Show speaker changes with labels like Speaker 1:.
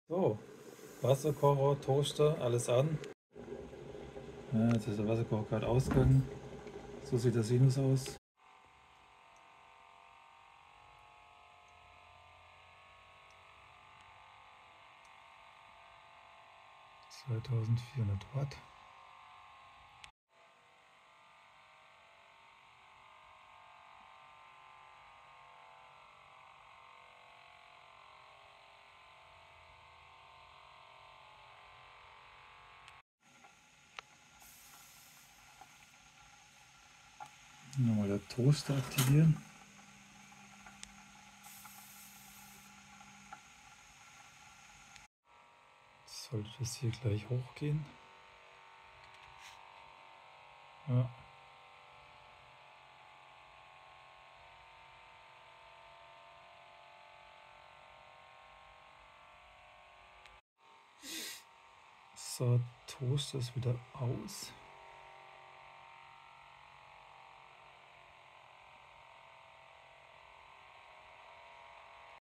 Speaker 1: So, Wasserkocher, Toaster, alles an. Ja, jetzt ist der Wasserkocher gerade ausgegangen. So sieht der Sinus aus. (2400 Watt). Nochmal der Toaster aktivieren. Sollte das hier gleich hochgehen. Ja. So, Toaster ist wieder aus.